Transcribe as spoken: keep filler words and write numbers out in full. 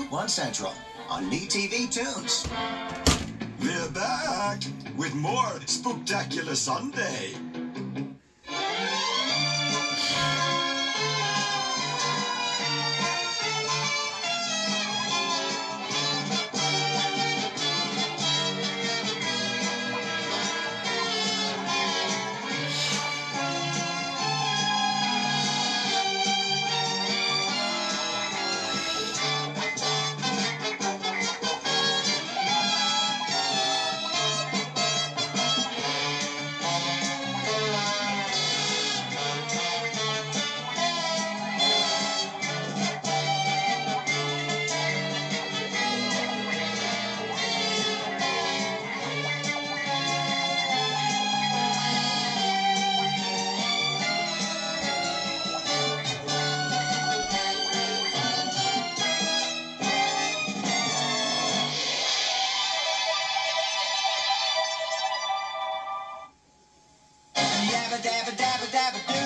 One Central on Me T V Tunes. We're back with more Spooktacular Sunday. Dabba dabba dabba dabba.